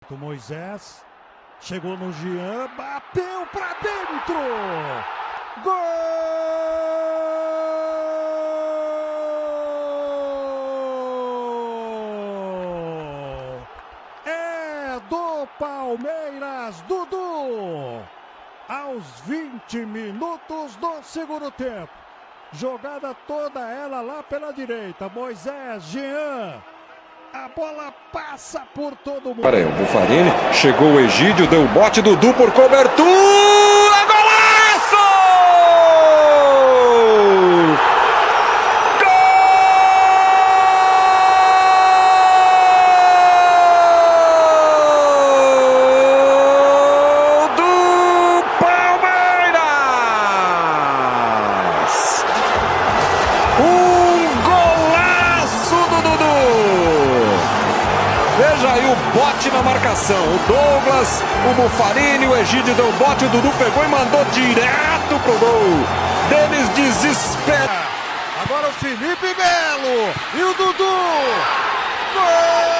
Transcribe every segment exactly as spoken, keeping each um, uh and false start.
O Moisés chegou no Jean, bateu pra dentro! Gol! É do Palmeiras, Dudu! Aos vinte minutos do segundo tempo. Jogada toda ela lá pela direita. Moisés, Jean. A bola passa por todo mundo. Para aí, o Buffarini, chegou o Egídio, deu o bote, Dudu por cobertura, golaço! Gol do Palmeiras! Um golaço do Dudu! Veja aí o bote na marcação. O Douglas, o Buffarini, o Egídio deu bote, o Dudu pegou e mandou direto pro gol. Deles desespera. Agora o Felipe Melo e o Dudu. Gol!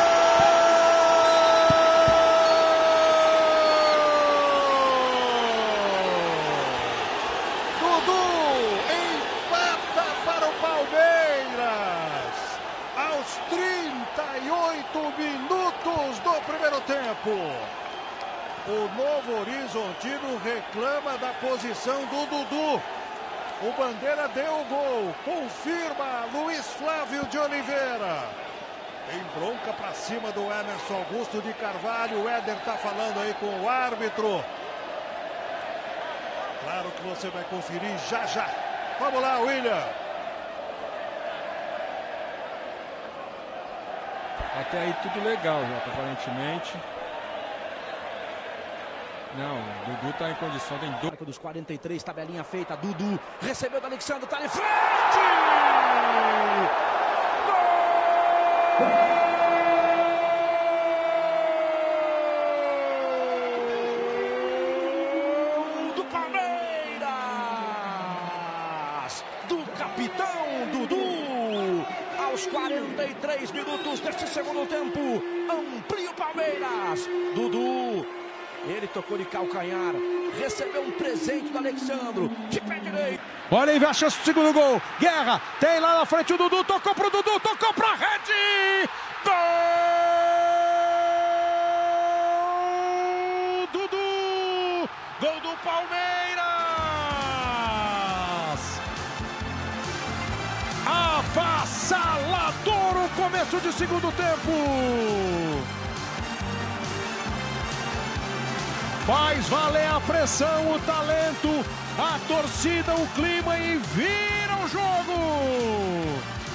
Dudu empata para o Palmeiras. Aos trinta e oito minutos do primeiro tempo. O Novo Horizontino reclama da posição do Dudu. O Bandeira deu o gol. Confirma Luiz Flávio de Oliveira. Tem bronca para cima do Emerson Augusto de Carvalho. O Éder está falando aí com o árbitro. Claro que você vai conferir já já. Vamos lá, William. Até aí tudo legal, Jota, aparentemente. Não, o Dudu tá em condição, tem dois. Dos quarenta e três, tabelinha feita, Dudu recebeu do Alexandre, tá em frente! Gol do Palmeiras! Do capitão Dudu! Aos quarenta e três minutos deste segundo tempo, amplia o Palmeiras. Dudu, ele tocou de calcanhar, recebeu um presente do Alexandro, de pé direito. Olha aí, vem a chance do segundo gol. Guerra, tem lá na frente o Dudu, tocou pro Dudu, tocou pra rede. Gol! Dudu! Gol do Palmeiras! Avassalador o começo de segundo tempo. Faz valer a pressão, o talento, a torcida, o clima e vira o jogo.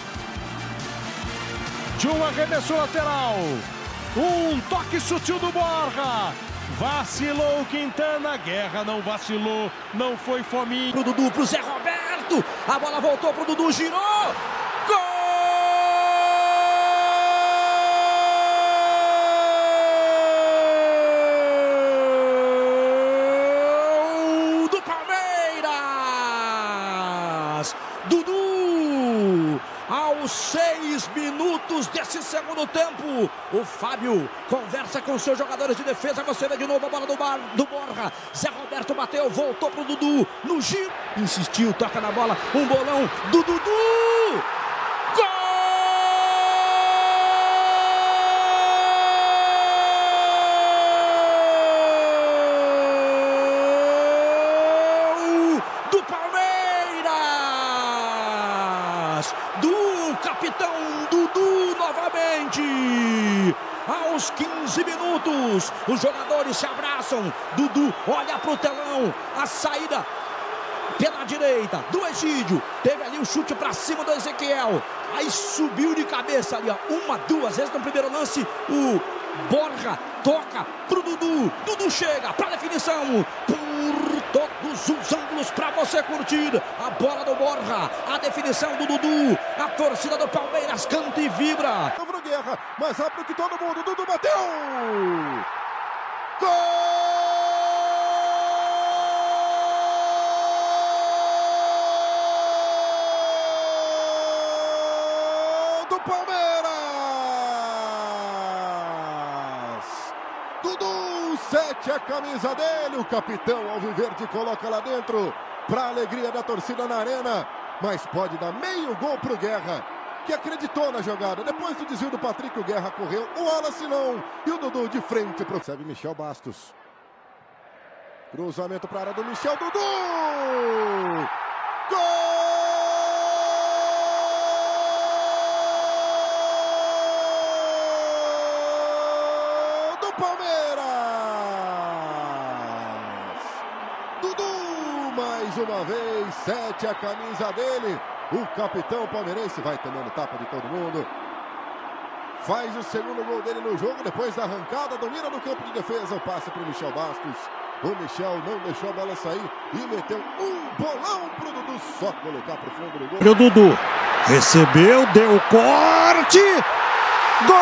De um arremesso lateral, um toque sutil do Borja. Vacilou o Quintana, Guerra não vacilou, não foi fominha. Pro Dudu, pro Zé Roberto, a bola voltou pro Dudu, girou. Gol! Dudu, aos seis minutos desse segundo tempo, o Fábio conversa com seus jogadores de defesa, você vê de novo a bola do, bar, do Borja, Zé Roberto bateu, voltou pro Dudu, no giro, insistiu, toca na bola, um bolão do Dudu, gol do Palmeiras, do capitão Dudu novamente. Aos quinze minutos, os jogadores se abraçam. Dudu olha para o telão, a saída pela direita do Egídio. Teve ali o chute para cima do Ezequiel. Aí subiu de cabeça ali, ó, uma, duas vezes no primeiro lance. O Borja toca pro Dudu. Dudu chega para definição. Por todos os ângulos para você curtir. A bola do Borja, a definição do Dudu. A torcida do Palmeiras canta e vibra. Novo Guerra, mais rápido que todo mundo. Dudu bateu! Gol! do Palmeiras! sete a camisa dele, o capitão alviverde coloca lá dentro, para alegria da torcida na arena, mas pode dar meio gol pro Guerra, que acreditou na jogada. Depois do desvio do Patrick, o Guerra correu, o Wallace não, e o Dudu de frente pro... Recebe Michel Bastos. Cruzamento para a área do Michel, Dudu! Gol! Do Palmeiras! Dudu, mais uma vez, sete a camisa dele. O capitão palmeirense vai tomando tapa de todo mundo. Faz o segundo gol dele no jogo, depois da arrancada, domina no campo de defesa, o passe para o Michel Bastos. O Michel não deixou a bola sair e meteu um bolão pro Dudu, só colocar pro fundo do gol. O Dudu recebeu, deu corte, gol!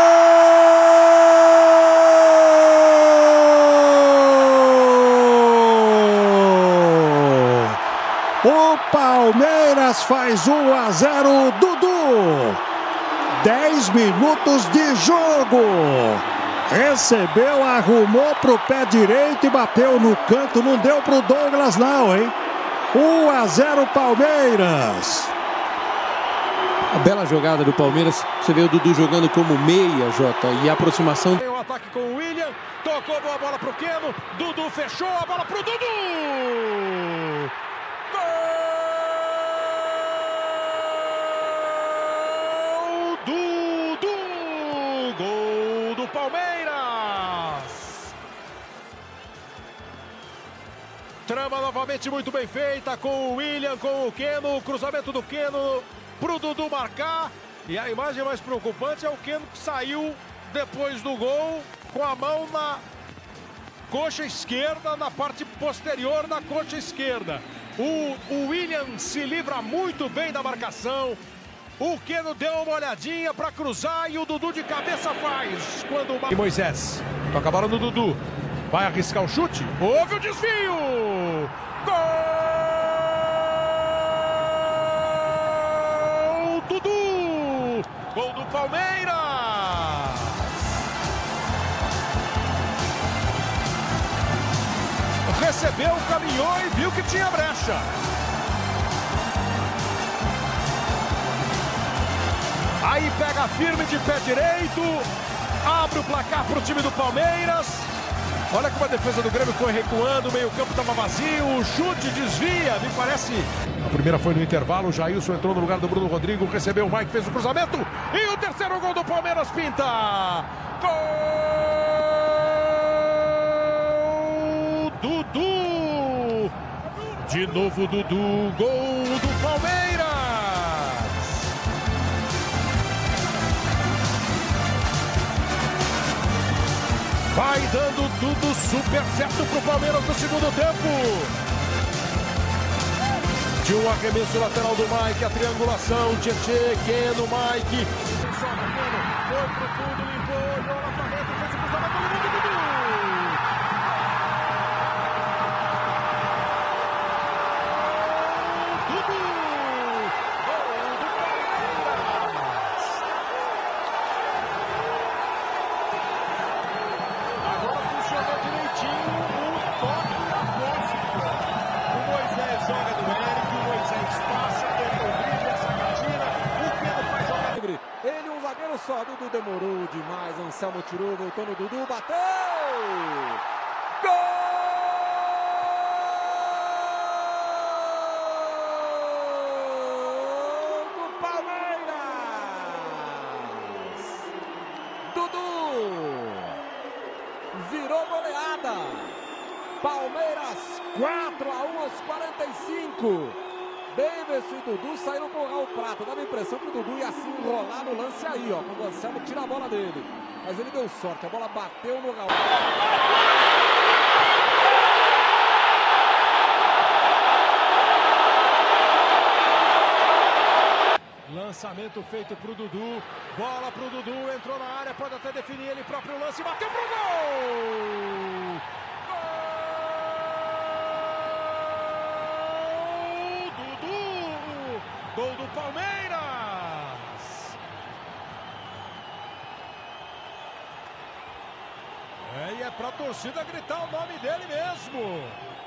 O Palmeiras faz um a zero, Dudu. dez minutos de jogo. Recebeu, arrumou pro pé direito e bateu no canto. Não deu pro Douglas não, hein? um a zero Palmeiras. A bela jogada do Palmeiras. Você vê o Dudu jogando como meia, Jota. E a aproximação... Tem o ataque com o William. Tocou boa bola pro Keno. Dudu fechou a bola pro Dudu. Gol! Dudu! Gol do Palmeiras! Trama novamente muito bem feita com o William, com o Keno. O cruzamento do Keno pro Dudu marcar. E a imagem mais preocupante é o Keno que saiu depois do gol com a mão na coxa esquerda, na parte posterior da coxa esquerda. O, o William se livra muito bem da marcação. O Keno deu uma olhadinha para cruzar e o Dudu de cabeça faz. Quando o... E Moisés toca a bola no Dudu. Vai arriscar o chute. Houve o desvio. Gol! Dudu! Gol do Palmeiras! Recebeu, caminhou e viu que tinha brecha. Aí pega firme de pé direito, abre o placar para o time do Palmeiras. Olha como a defesa do Grêmio foi recuando, o meio-campo estava vazio, o chute desvia, me parece. A primeira foi no intervalo, o Jailson entrou no lugar do Bruno Rodrigo, recebeu o Mike, fez o cruzamento e o terceiro gol do Palmeiras pinta. Gol! Dudu! De novo Dudu, gol do Palmeiras! Vai dando tudo super certo pro Palmeiras no segundo tempo. De um arremesso lateral do Mike, a triangulação, Tietê, Keno, Mike. Sobe Keno, foi pro fundo, limpou, olhou na frente, fez o cruzamento, levou do Dudu. Dudu! Gol do Palmeiras! Agora funcionou direitinho o toque e a posse. O Moisés joga do Eric, o Moisés passa, tenta o drible, essa gatira, o Pedro faz jogar. Ele, um zagueiro só, Dudu demorou demais, Anselmo tirou, voltou no Dudu, bateu! Gol! Do Palmeiras! Dudu! Virou goleada! Palmeiras quatro a um aos quarenta e cinco. Davis e Dudu saíram com o Raul Prata. Dava a impressão que o Dudu ia se enrolar no lance aí, ó. Quando o Anselmo tira a bola dele. Mas ele deu sorte, a bola bateu no Raul. Lançamento feito pro Dudu. Bola pro Dudu, entrou na área, pode até definir ele próprio lance, bateu pro gol! Gol do Palmeiras! É, e É pra torcida gritar o nome dele mesmo.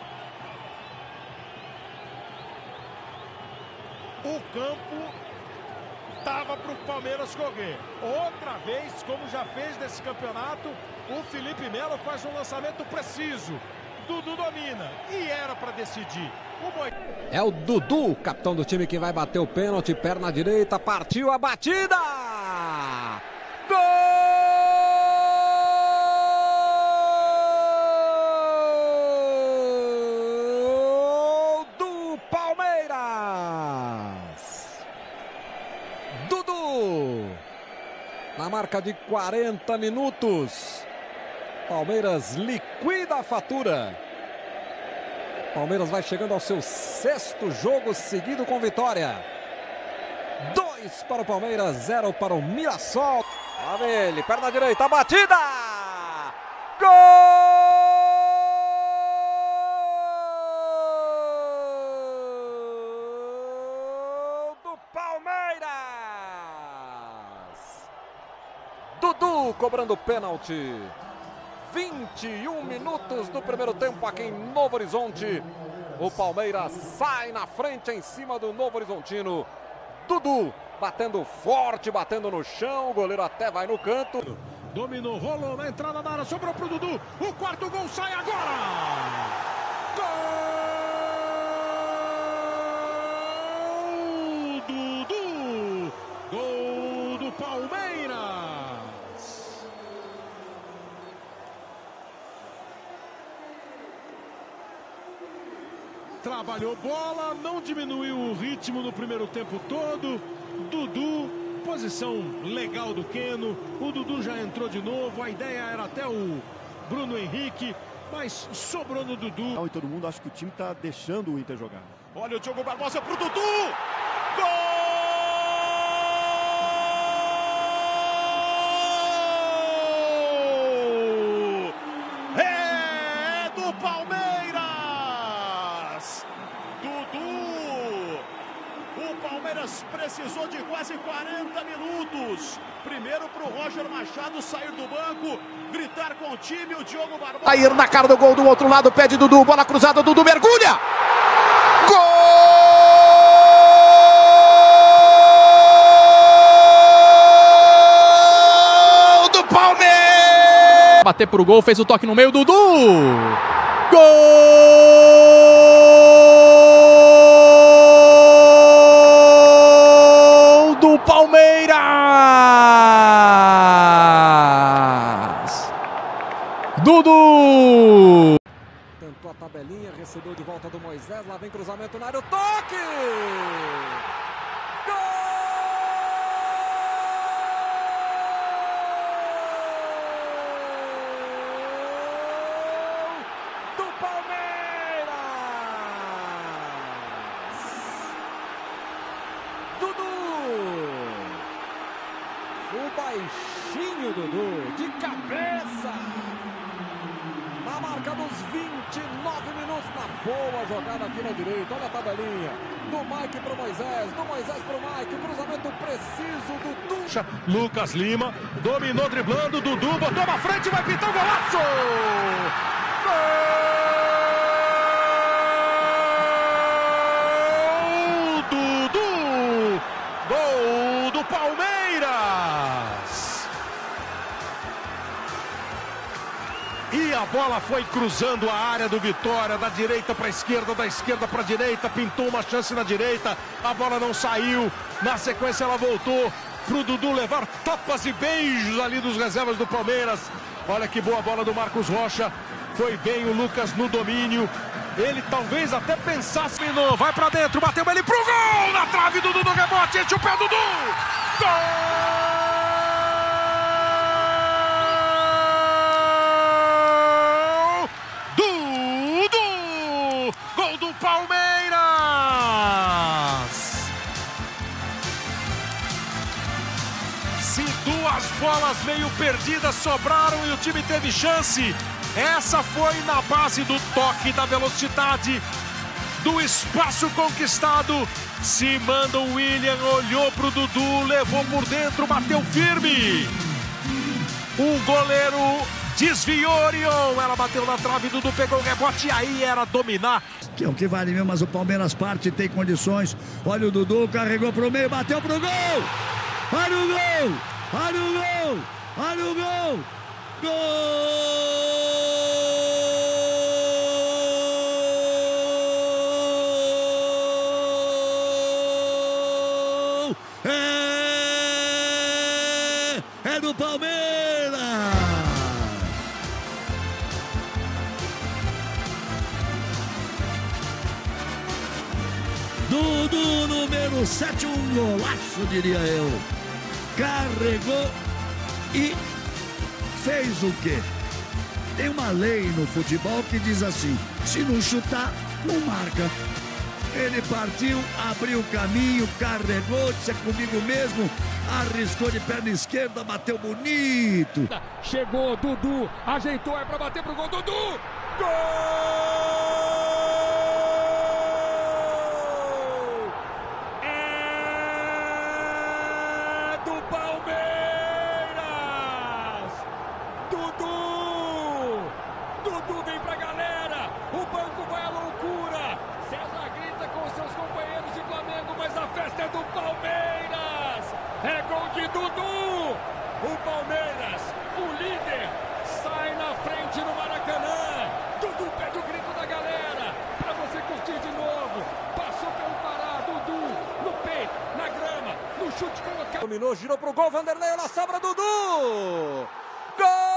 O campo tava pro Palmeiras correr. Outra vez, como já fez nesse campeonato, o Felipe Melo faz um lançamento preciso. Dudu domina e era para decidir. O Mo... É o Dudu, capitão do time, que vai bater o pênalti, perna direita, partiu a batida! Gol do Palmeiras! Dudu, na marca de quarenta minutos, Palmeiras liquida a fatura. Palmeiras vai chegando ao seu sexto jogo seguido com vitória. Dois para o Palmeiras, zero para o Mirassol. Lá ele, perna direita, batida! Gol do Palmeiras! Dudu cobrando pênalti. vinte e um minutos do primeiro tempo aqui em Novo Horizonte. O Palmeiras sai na frente em cima do Novo Horizontino. Dudu batendo forte, batendo no chão. O goleiro até vai no canto. Dominou, rolou na entrada da área, sobrou pro Dudu. O quarto gol sai agora. Gol Dudu. Gol do Palmeiras. Trabalhou bola, não diminuiu o ritmo no primeiro tempo todo. Dudu, posição legal do Keno. O Dudu já entrou de novo. A ideia era até o Bruno Henrique, mas sobrou no Dudu. E todo mundo acha que o time está deixando o Inter jogar. Olha o Diogo Barbosa pro Dudu. Gol! É do Palmeiras! O Palmeiras precisou de quase quarenta minutos. Primeiro para o Roger Machado sair do banco, gritar com o time, o Diogo Barbosa. Sair na cara do gol do outro lado, pede Dudu, bola cruzada, Dudu mergulha! Gol do Palmeiras! Bater pro gol, fez o toque no meio, Dudu! Gol! Palmeiras! Dudu! Tentou a tabelinha, recebeu de volta do Moisés, lá vem cruzamento na área, o toque! Gol do Palmeiras! Dudu! O baixinho Dudu, de cabeça, na marca dos vinte e nove minutos, na boa jogada aqui na direita. Olha a tabelinha, do Mike pro Moisés, do Moisés pro Mike, cruzamento preciso do Dudu. Lucas Lima, dominou driblando, Dudu botou na frente, vai pintar o golaço! Gol! Dudu! Gol do Palmeiras! E a bola foi cruzando a área do Vitória, da direita para a esquerda, da esquerda para a direita, pintou uma chance na direita, a bola não saiu, na sequência ela voltou pro Dudu levar tapas e beijos ali dos reservas do Palmeiras. Olha que boa bola do Marcos Rocha, foi bem o Lucas no domínio, ele talvez até pensasse, vai para dentro, bateu ele pro gol, na trave do Dudu, rebote, enche o pé do Dudu, gol! Palmeiras! Se duas bolas meio perdidas sobraram e o time teve chance, essa foi na base do toque, da velocidade, do espaço conquistado. Se manda o William, olhou pro Dudu, levou por dentro, bateu firme. O goleiro Desviou Orion, ela bateu na trave, Dudu pegou o rebote e aí era dominar. Que é o que vale mesmo, mas o Palmeiras parte, tem condições. Olha o Dudu, carregou pro meio, bateu pro gol! Olha o gol! Olha o gol! Olha o gol! Gol! É, é do Palmeiras! Dudu, número sete, um golaço, diria eu. Carregou e fez o quê? Tem uma lei no futebol que diz assim: se não chutar, não marca. Ele partiu, abriu o caminho, carregou, disse é comigo mesmo, arriscou de perna esquerda, bateu bonito. Chegou Dudu, ajeitou, é pra bater pro gol, Dudu! Gol! É do Palmeiras! Dudu! Dudu vem pra galera, o banco vai à loucura. César grita com seus companheiros de Flamengo, mas a festa é do Palmeiras! É gol de Dudu! O Palmeiras, o líder, sai na frente no Maracanã. Dudu pede o grito da galera pra você curtir de novo. Passou pelo Pará, Dudu, no peito, na grama, no chute colocado. Dominou, girou pro gol, Vanderlei, na sobra, Dudu! Gol!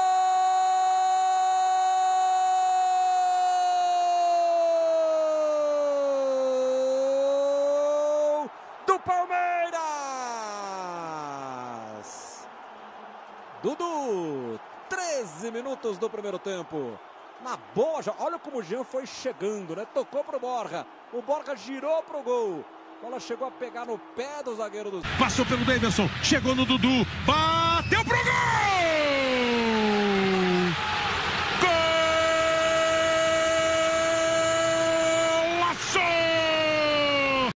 Palmeiras! Dudu, treze minutos do primeiro tempo. Na boa, olha como o Jean foi chegando, né? Tocou pro Borja. O Borja girou pro gol. A bola chegou a pegar no pé do zagueiro do... Passou pelo Davidson, chegou no Dudu, bateu pro gol!